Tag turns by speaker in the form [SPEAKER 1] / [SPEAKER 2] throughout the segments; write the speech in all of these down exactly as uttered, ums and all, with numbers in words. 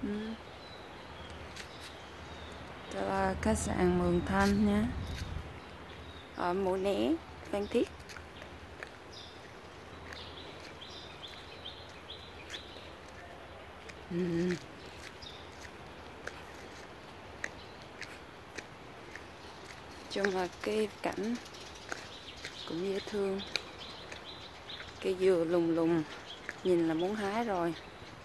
[SPEAKER 1] Ừ. Đây là khách sạn Mường Thanh nha, ở Mũi Né, Phan Thiết. Ừ. Chung là cái cảnh cũng dễ thương, cây dừa lùng lùng nhìn là muốn hái rồi.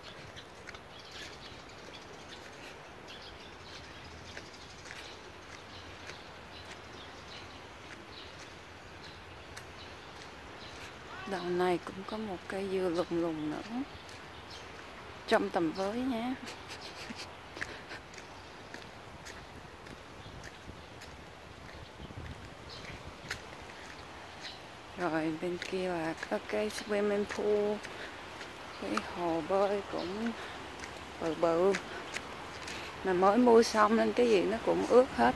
[SPEAKER 1] Đoạn này cũng có một cây dừa lùng lùng nữa, trong tầm với nhé. Rồi bên kia là có cái swimming pool, cái hồ bơi cũng bự bự, mà mới mua xong nên cái gì nó cũng ướt hết.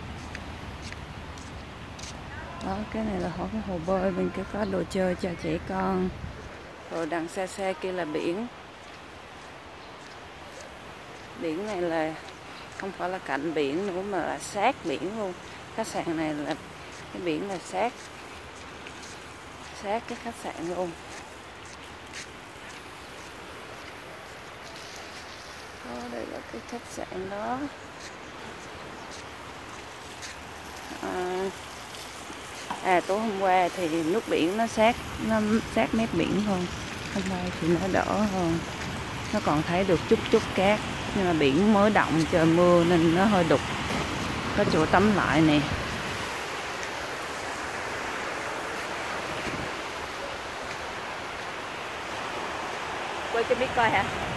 [SPEAKER 1] Đó, cái này là hồ cái hồ bơi, bên kia có đồ chơi cho trẻ con. Rồi đằng xa xa kia là biển. Biển này là không phải là cạnh biển nữa mà là sát biển luôn. Khách sạn này là cái biển là sát sát cái khách sạn luôn. Đó, đây là cái khách sạn đó. À, à tối hôm qua thì nước biển nó sát nó sát mép biển thôi, hôm nay thì nó đỡ hơn, nó còn thấy được chút chút cát, nhưng mà biển mới động trời mưa nên nó hơi đục. Có chỗ tắm lại nè. Quay cho biết coi hả?